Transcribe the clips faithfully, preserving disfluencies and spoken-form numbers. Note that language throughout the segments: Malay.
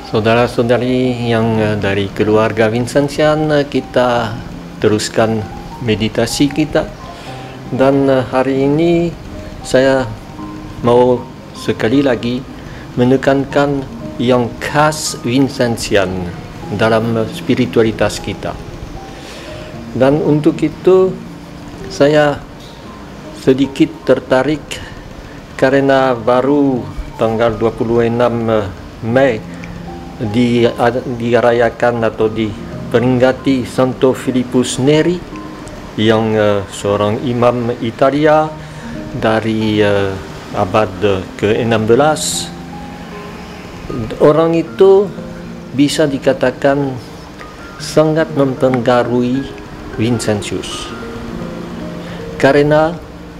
Saudara-saudari yang eh, dari keluarga Vincentian, eh, kita teruskan meditasi kita. Dan eh, hari ini saya mau sekali lagi menekankan yang khas Vincentian dalam spiritualitas kita. Dan untuk itu saya sedikit tertarik karena baru tanggal dua puluh enam Mei di, dirayakan atau diperingati Santo Philippus Neri yang uh, seorang imam Italia dari uh, abad ke enam belas. Orang itu bisa dikatakan sangat mempengaruhi Vincentius karena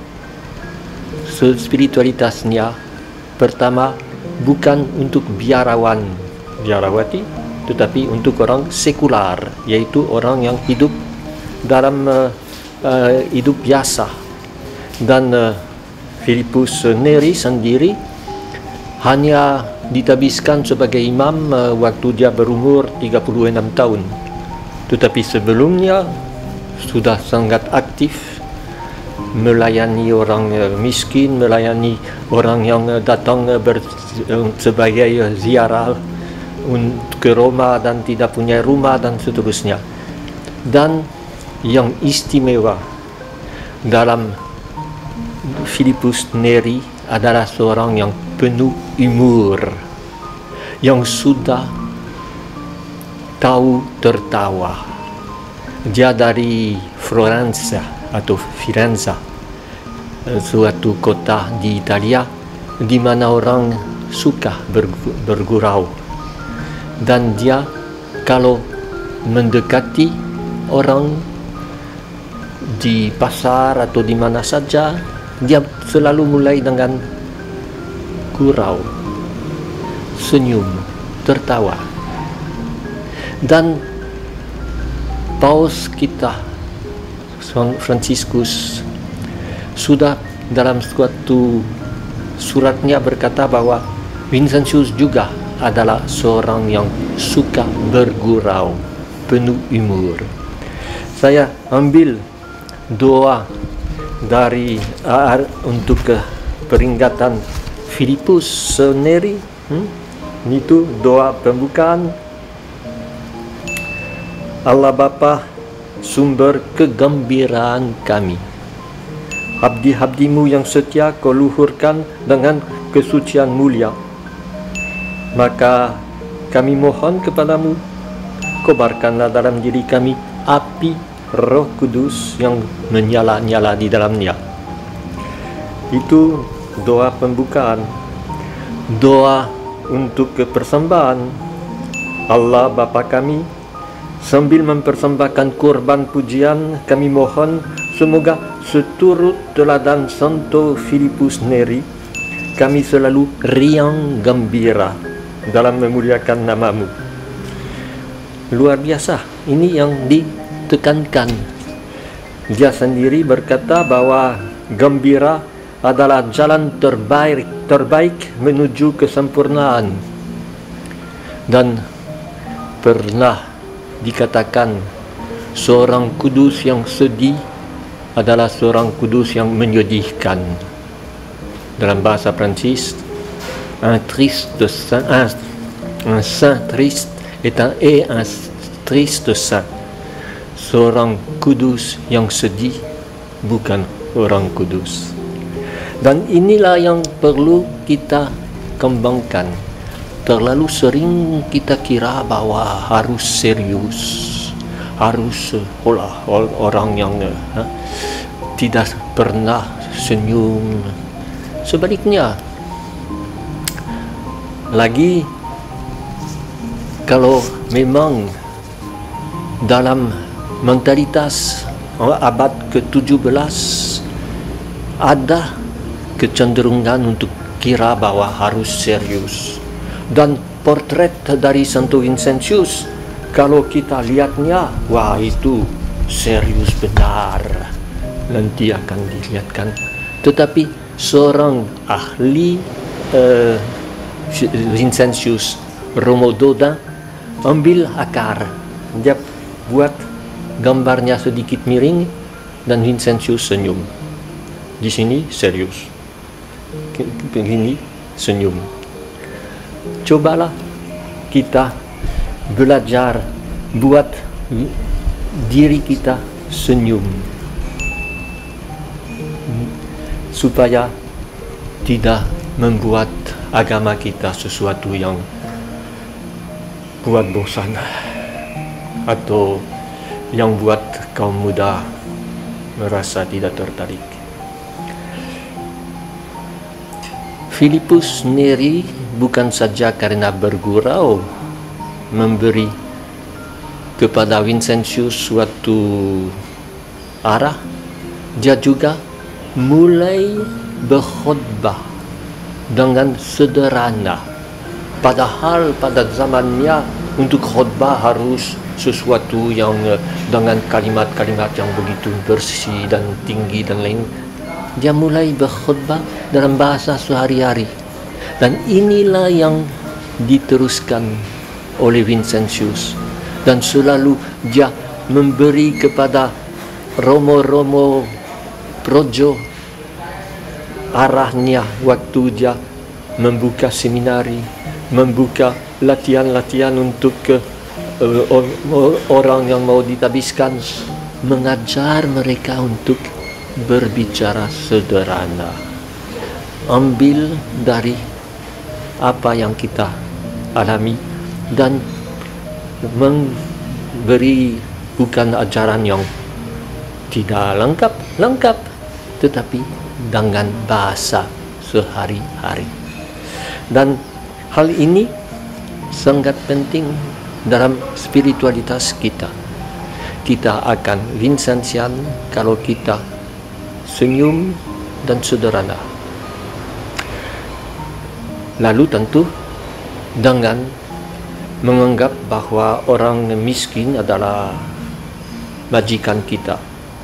spiritualitasnya pertama bukan untuk biarawan biarawati, tetapi untuk orang sekular, yaitu orang yang hidup dalam uh, uh, hidup biasa. Dan uh, Philippus Neri sendiri hanya ditabiskan sebagai imam uh, waktu dia berumur tiga puluh enam tahun, tetapi sebelumnya sudah sangat aktif melayani orang uh, miskin, melayani orang yang uh, datang uh, ber, uh, sebagai uh, ziarah ke Roma dan tidak punya rumah dan seterusnya. Dan yang istimewa dalam Philippus Neri adalah seorang yang penuh umur, yang sudah tahu tertawa. Dia dari Florenza atau Firenze, suatu kota di Italia di mana orang suka bergurau. Dan dia kalau mendekati orang di pasar atau di mana saja, dia selalu mulai dengan gurau, senyum, tertawa. Dan Paus kita San Franciscus sudah dalam suatu suratnya berkata bahwa Vincentius juga adalah seorang yang suka bergurau, penuh umur. Saya ambil doa dari uh, untuk uh, peringatan Philippus Neri. Hmm? Itu doa pembukaan. Allah Bapa, sumber kegembiraan kami, abdi-abdimu yang setia kau luhurkan dengan kesucian mulia. Maka kami mohon kepadamu, kobarkanlah dalam diri kami api Roh Kudus yang menyala-nyala di dalamnya. Itu doa pembukaan. Doa untuk persembahan. Allah Bapa kami, sambil mempersembahkan korban pujian, kami mohon semoga seturut teladan Santo Philippus Neri, kami selalu riang gembira dalam memuliakan namamu. Luar biasa, ini yang ditekankan. Dia sendiri berkata bahwa gembira adalah jalan terbaik terbaik menuju kesempurnaan. Dan pernah dikatakan seorang kudus yang sedih adalah seorang kudus yang menyedihkan. Dalam bahasa Prancis, un triste saint, un, un saint triste est un, et un triste saint. Seorang kudus yang sedih bukan orang kudus. Dan inilah yang perlu kita kembangkan. Terlalu sering kita kira bahwa harus serius, harus olah orang yang ha, tidak pernah senyum. Sebaliknya, lagi kalau memang dalam mentalitas abad ke tujuh belas ada kecenderungan untuk kira bahwa harus serius. Dan portret dari Santo Vincentius, kalau kita lihatnya, wah itu serius benar, nanti akan dilihatkan. Tetapi seorang ahli uh, Vincentius Romo Dodin ambil akar, dia buat gambarnya sedikit miring, dan Vincentius senyum. Di sini serius, begini senyum. Cobalah kita belajar buat diri kita senyum, supaya tidak membuat agama kita sesuatu yang buat bosan atau yang buat kaum muda merasa tidak tertarik. Filipus Neri bukan saja karena bergurau memberi kepada Vincentius suatu arah, dia juga mulai berkhotbah dengan sederhana. Padahal pada zamannya untuk khotbah harus sesuatu yang dengan kalimat-kalimat yang begitu bersih dan tinggi dan lain. Dia mulai berkhotbah dalam bahasa sehari-hari, dan inilah yang diteruskan oleh Vincentius, dan selalu dia memberi kepada romo-romo projo arahnya waktu dia membuka seminari, membuka latihan-latihan untuk uh, orang yang mau ditabiskan, mengajar mereka untuk berbicara sederhana, ambil dari apa yang kita alami dan memberi bukan ajaran yang tidak lengkap, lengkap, tetapi dengan bahasa sehari-hari. Dan hal ini sangat penting dalam spiritualitas kita. Kita akan Vincentian kalau kita senyum dan sederhana. Lalu tentu dengan menganggap bahwa orang miskin adalah majikan kita.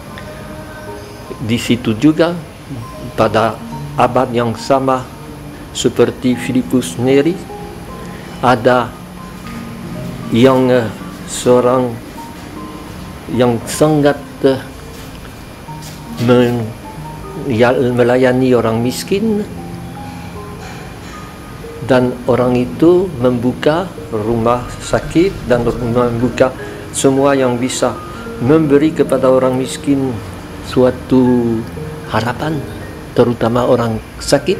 Di situ juga pada abad yang sama seperti Filipus Neri, ada yang uh, seorang yang sangat uh, men, ya, melayani orang miskin, dan orang itu membuka rumah sakit dan membuka semua yang bisa memberi kepada orang miskin suatu harapan, terutama orang sakit.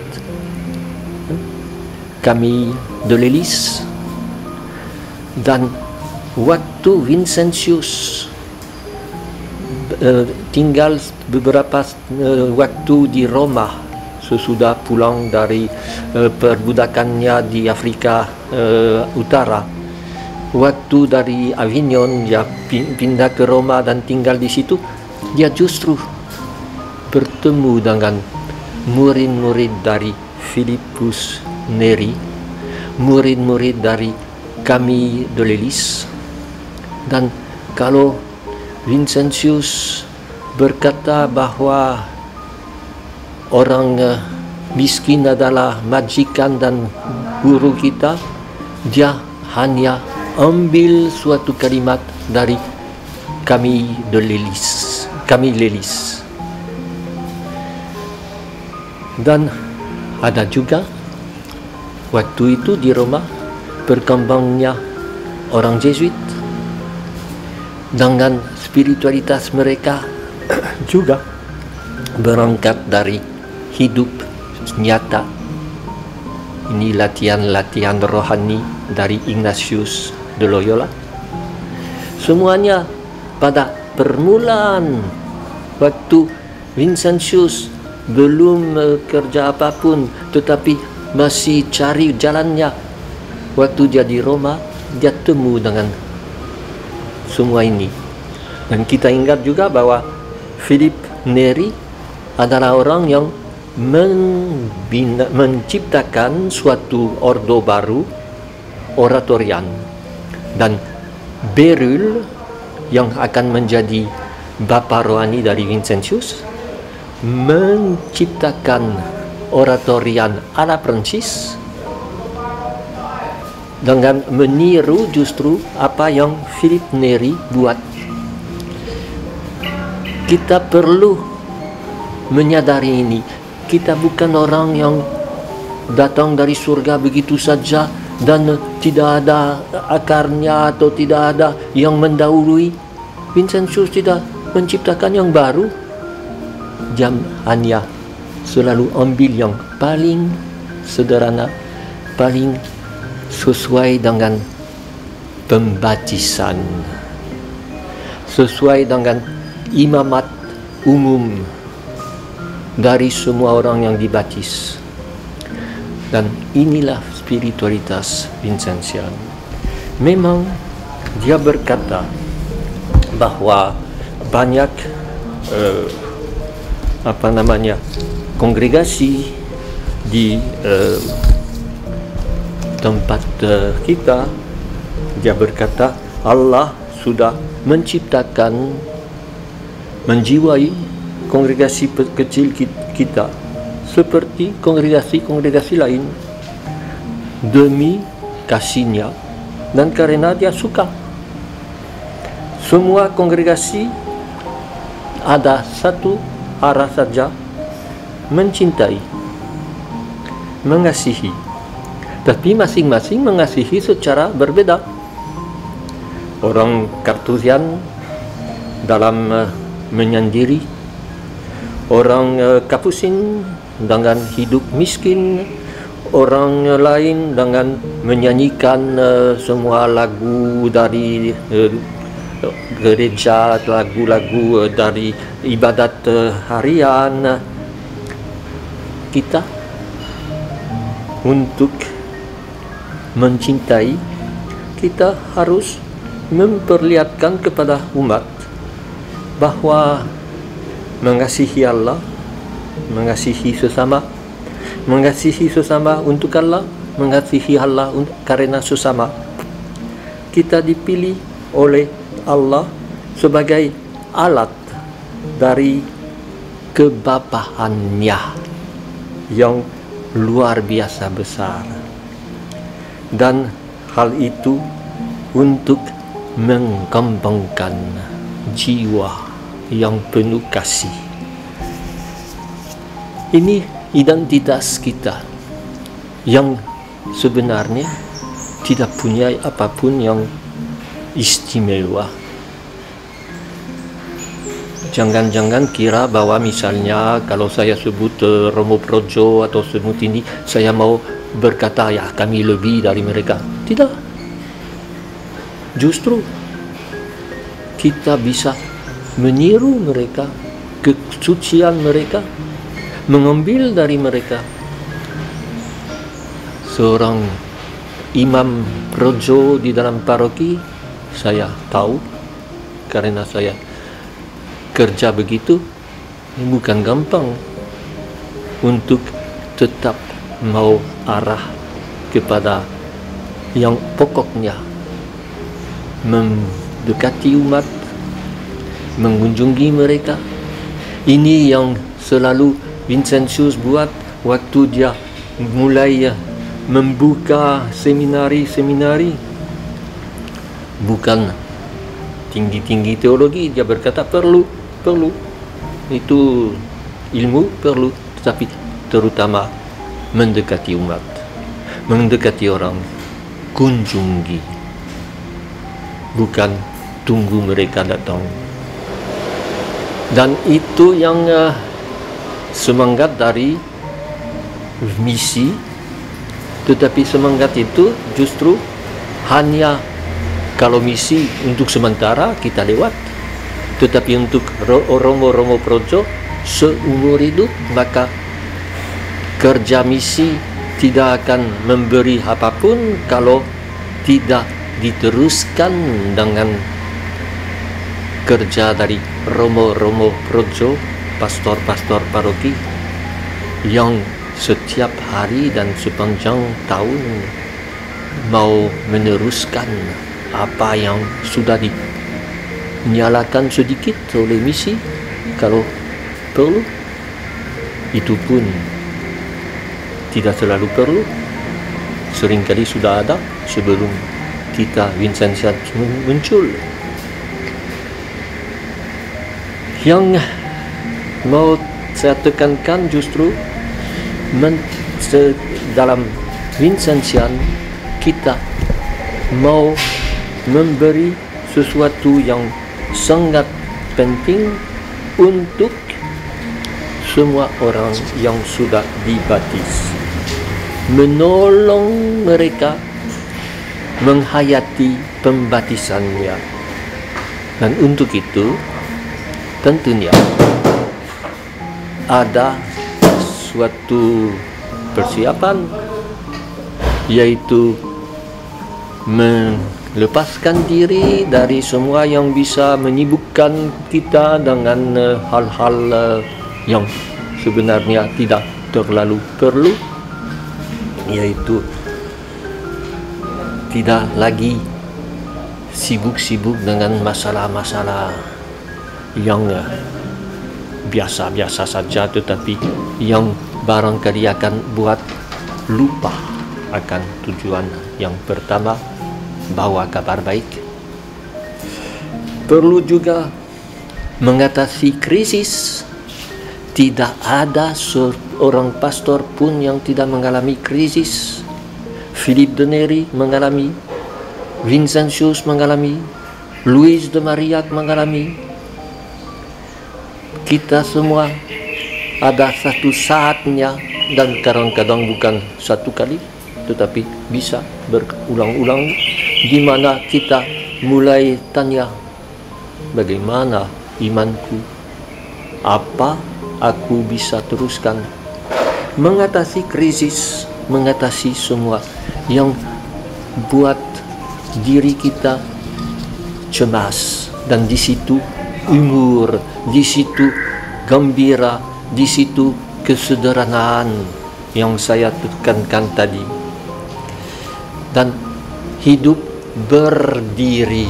Kami de Lelis. Dan waktu Vincentius uh, tinggal beberapa uh, waktu di Roma sesudah pulang dari uh, perbudakannya di Afrika uh, Utara, waktu dari Avignon dia pindah ke Roma dan tinggal di situ, dia justru bertemu dengan murid-murid dari Filipus Neri, murid-murid dari kami de Lelis. Dan kalau Vincentius berkata bahwa orang uh, miskin adalah majikan dan guru kita, dia hanya ambil suatu kalimat dari kami de Lelis, kami Lelis. Dan ada juga waktu itu di Roma berkembangnya orang Jesuit dengan spiritualitas mereka juga berangkat dari hidup nyata. Ini latihan-latihan rohani dari Ignatius de Loyola. Semuanya pada permulaan waktu Vincentius belum uh, kerja apapun, tetapi masih cari jalannya. Waktu dia di Roma, dia temu dengan semua ini. Dan kita ingat juga bahwa Philip Neri adalah orang yang membina, menciptakan suatu ordo baru, oratorian. Dan Berulle yang akan menjadi bapa rohani dari Vincentius menciptakan oratorian ala Prancis dengan meniru justru apa yang Philip Neri buat. Kita perlu menyadari ini. Kita bukan orang yang datang dari surga begitu saja dan tidak ada akarnya atau tidak ada yang mendahului. Vincentius tidak menciptakan yang baru. Jam hanya selalu ambil yang paling sederhana, paling sesuai dengan pembaptisan, sesuai dengan imamat umum dari semua orang yang dibaptis. Dan inilah spiritualitas Vincentian. Memang dia berkata bahwa banyak eh, apa namanya kongregasi di eh, tempat eh, kita. Dia berkata Allah sudah menciptakan, menjiwai kongregasi kecil kita seperti kongregasi-kongregasi lain demi kasihnya dan karena dia suka. Semua kongregasi ada satu arah saja, mencintai, mengasihi, tapi masing-masing mengasihi secara berbeda. Orang Kartusian dalam uh, menyendiri, orang uh, Kapusin dengan hidup miskin, orang uh, lain dengan menyanyikan uh, semua lagu dari uh, gereja, lagu-lagu uh, dari ibadat uh, harian. Kita untuk mencintai, kita harus memperlihatkan kepada umat bahwa mengasihi Allah, mengasihi sesama, mengasihi sesama untuk Allah, mengasihi Allah karena sesama. Kita dipilih oleh Allah sebagai alat dari kebapaannya yang luar biasa besar. Dan hal itu untuk mengembangkan jiwa yang penuh kasih. Ini identitas kita yang sebenarnya tidak punya apapun yang istimewa. Jangan-jangan kira bahwa misalnya kalau saya sebut uh, Romo Projo atau sebut ini, saya mau berkata ya kami lebih dari mereka. Tidak. Justru kita bisa meniru mereka, kesucian mereka, mengambil dari mereka. Seorang imam projo di dalam paroki, saya tahu karena saya kerja begitu, bukan gampang untuk tetap mau arah kepada yang pokoknya, mendekati umat, mengunjungi mereka. Ini yang selalu Vincentius buat waktu dia mulai membuka seminari-seminari. Bukan tinggi-tinggi teologi, dia berkata perlu, perlu. Itu ilmu perlu, tetapi terutama mendekati umat, mendekati orang, kunjungi. Bukan tunggu mereka datang. Dan itu yang uh, semangat dari misi. Tetapi semangat itu justru hanya kalau misi untuk sementara kita lewat. Tetapi untuk Romo-Romo Projo seumur hidup, maka kerja misi tidak akan memberi apapun kalau tidak diteruskan dengan kerja dari Romo-Romo Projo, pastor-pastor paroki yang setiap hari dan sepanjang tahun mau meneruskan apa yang sudah dinyalakan sedikit oleh misi. Kalau perlu, itu pun tidak selalu perlu. seringkali sudah ada sebelum kita Vincentian muncul. Yang mau saya tekankan justru men, se, dalam Vincentian kita mau memberi sesuatu yang sangat penting untuk semua orang yang sudah dibaptis, menolong mereka menghayati pembaptisannya. Dan untuk itu tentunya ada suatu persiapan, yaitu melepaskan diri dari semua yang bisa menyibukkan kita dengan hal-hal uh, yang sebenarnya tidak terlalu perlu, yaitu tidak lagi sibuk-sibuk dengan masalah-masalah yang uh, biasa-biasa saja, tetapi yang barangkali akan buat lupa akan tujuan yang pertama, bawa kabar baik. Perlu juga mengatasi krisis. Tidak ada seorang pastor pun yang tidak mengalami krisis. Philippe de Neri mengalami, Vincentius mengalami, Louis de Marillac mengalami. Kita semua ada satu saatnya, dan kadang-kadang bukan satu kali, tetapi bisa berulang-ulang, di mana kita mulai tanya, bagaimana imanku? Apa aku bisa teruskan? Mengatasi krisis, mengatasi semua yang buat diri kita cemas, dan di situ umur, di situ gembira, di situ kesederhanaan yang saya tekankan tadi, dan hidup berdiri,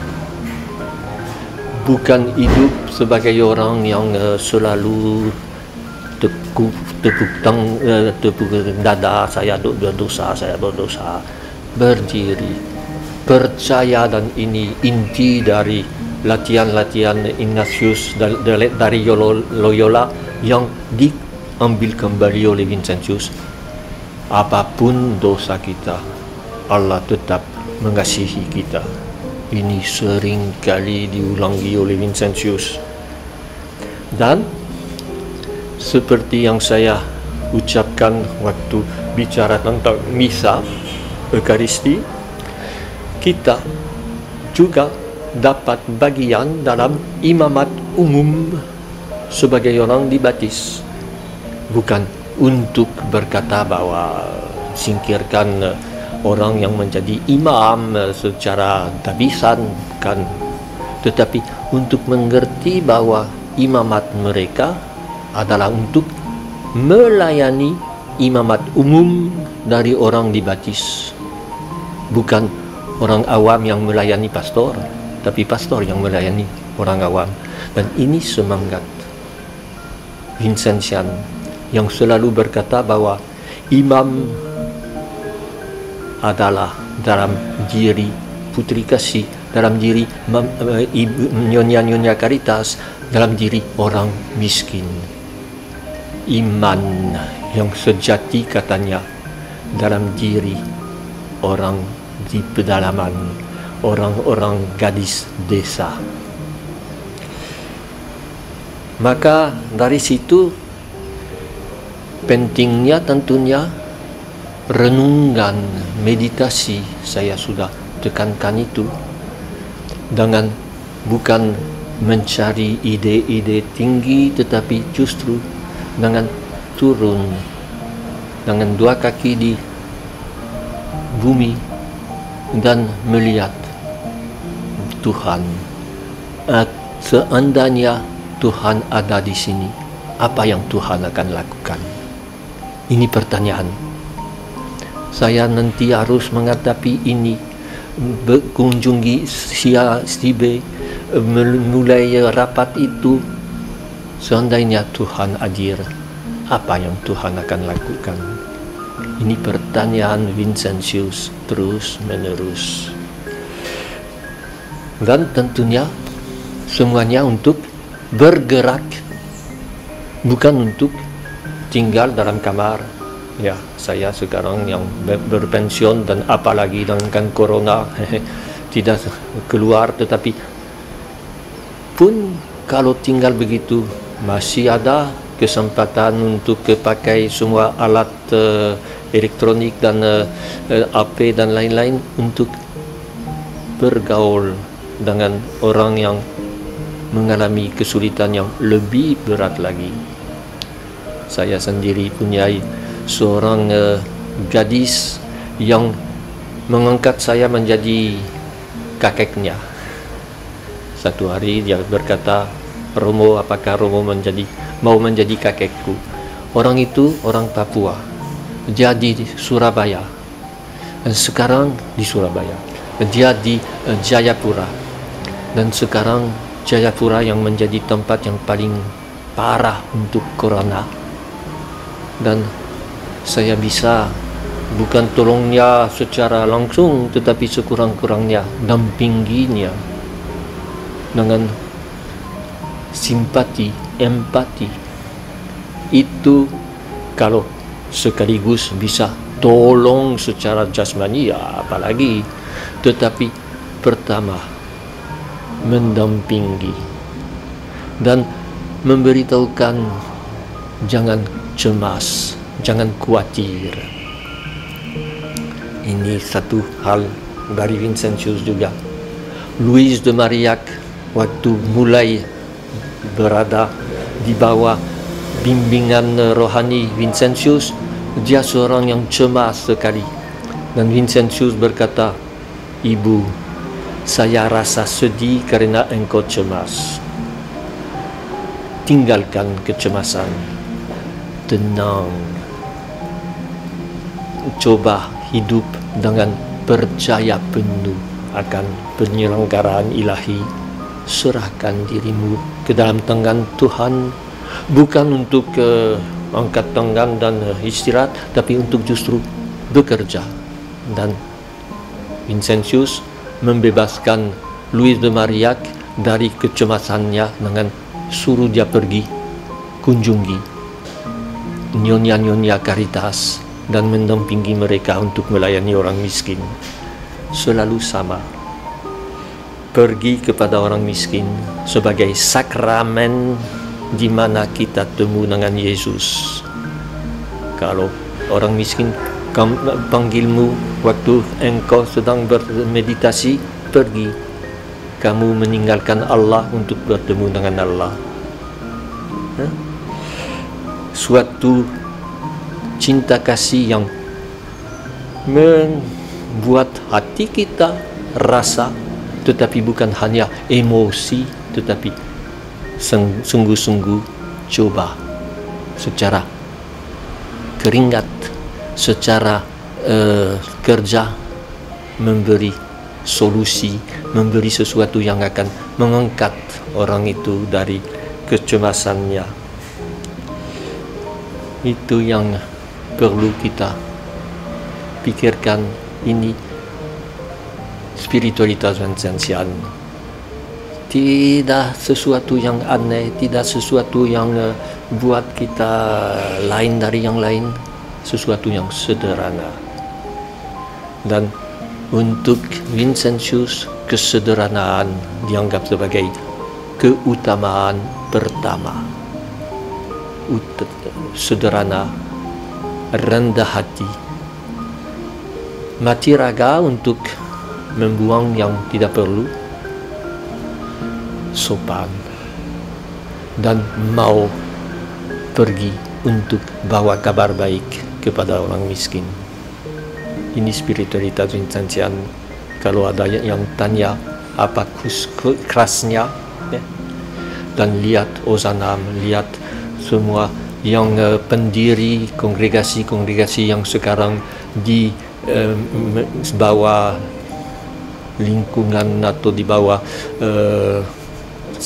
bukan hidup sebagai orang yang uh, selalu tekuk tepuk tang uh, tepuk dada, saya berdosa, saya berdosa. Berdiri, percaya, dan ini inti dari latihan-latihan Ignatius dari Loyola yang diambil kembali oleh Vincentius. Apapun dosa kita, Allah tetap mengasihi kita. Ini sering kali diulangi oleh Vincentius. Dan seperti yang saya ucapkan waktu bicara tentang misa Ekaristi, kita juga dapat bagian dalam imamat umum sebagai orang dibaptis. Bukan untuk berkata bahwa singkirkan orang yang menjadi imam secara tabisan, kan, tetapi untuk mengerti bahwa imamat mereka adalah untuk melayani imamat umum dari orang dibaptis, bukan orang awam yang melayani pastor, tapi pastor yang melayani orang awam. Dan ini semangat Vincentian yang selalu berkata bahwa imam adalah dalam diri putri kasih, dalam diri nyonya-nyonya Caritas, dalam diri orang miskin. Iman yang sejati, katanya, dalam diri orang di pedalaman, orang-orang gadis desa. Maka dari situ pentingnya tentunya renungan, meditasi, saya sudah tekankan itu, dengan bukan mencari ide-ide tinggi, tetapi justru dengan turun dengan dua kaki di bumi dan melihat Tuhan. Seandainya Tuhan ada di sini, apa yang Tuhan akan lakukan? Ini pertanyaan. Saya nanti harus menghadapi ini, berkunjungi si A, si B, mulai rapat itu. Seandainya Tuhan hadir, apa yang Tuhan akan lakukan? Ini pertanyaan Vincentius terus menerus. Dan tentunya semuanya untuk bergerak, bukan untuk tinggal dalam kamar. Ya, saya sekarang yang berpensiun dan apalagi dengan corona tidak keluar, tetapi pun kalau tinggal begitu masih ada kesempatan untuk pakai semua alat uh, elektronik dan uh, A P dan lain-lain untuk bergaul dengan orang yang mengalami kesulitan yang lebih berat lagi. Saya sendiri punya seorang uh, gadis yang mengangkat saya menjadi kakeknya. Satu hari dia berkata, Romo, apakah Romo menjadi mau menjadi kakekku? Orang itu orang Papua, dia di Surabaya, dan sekarang di Surabaya, dia di uh, Jayapura, dan sekarang Jayapura yang menjadi tempat yang paling parah untuk corona. Dan saya bisa bukan tolongnya secara langsung, tetapi sekurang-kurangnya dampinginya dengan simpati, empati. Itu kalau sekaligus bisa tolong secara jasmani, ya apalagi. Tetapi pertama mendampingi dan memberitahukan jangan cemas, jangan khawatir. Ini satu hal dari Vincentius juga. Louis de Marillac waktu mulai berada di bawah bimbingan rohani Vincentius, dia seorang yang cemas sekali. Dan Vincentius berkata, Ibu, saya rasa sedih karena engkau cemas. Tinggalkan kecemasan, tenang, coba hidup dengan percaya penuh akan penyelenggaraan ilahi. Serahkan dirimu ke dalam tangan Tuhan, bukan untuk uh, angkat tangan dan uh, istirahat, tapi untuk justru bekerja. Dan Vincentius membebaskan Louis de Marillac dari kecemasannya dengan suruh dia pergi kunjungi nyonya-nyonya Caritas dan mendampingi mereka untuk melayani orang miskin. Selalu sama, pergi kepada orang miskin sebagai sakramen di mana kita temu dengan Yesus. Kalau orang miskin panggilmu waktu engkau sedang bermeditasi, pergi. Kamu meninggalkan Allah untuk bertemu dengan Allah. Huh? Suatu cinta kasih yang membuat hati kita rasa, tetapi bukan hanya emosi, tetapi sungguh-sungguh coba secara keringat, secara uh, kerja memberi solusi, memberi sesuatu yang akan mengangkat orang itu dari kecemasannya. Itu yang perlu kita pikirkan. Ini spiritualitas Vincentian. Tidak sesuatu yang aneh, tidak sesuatu yang uh, buat kita lain dari yang lain, sesuatu yang sederhana. Dan untuk Vincentius, kesederhanaan dianggap sebagai keutamaan pertama. Ut- sederhana, rendah hati, mati raga untuk membuang yang tidak perlu, sopan, dan mau pergi untuk bawa kabar baik kepada orang miskin. Ini spiritualitas Vincentian. Kalau ada yang tanya apa kerasnya, ya, dan lihat Ozanam, lihat semua yang uh, pendiri kongregasi-kongregasi yang sekarang di uh, bawah lingkungan atau di bawah uh,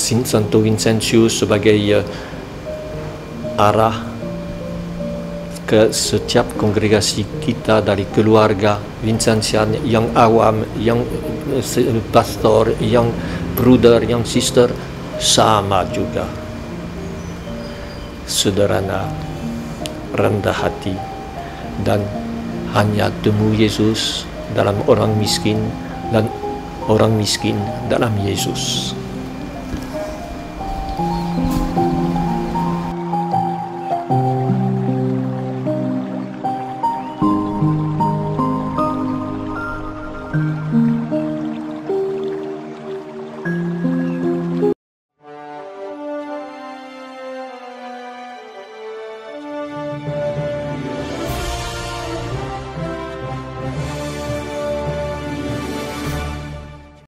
Santo Vincentius sebagai uh, arah ke setiap kongregasi kita, dari keluarga Vincentian, yang awam, yang pastor, yang brother, yang sister, sama juga. Sederhana, rendah hati, dan hanya temu Yesus dalam orang miskin, dan orang miskin dalam Yesus.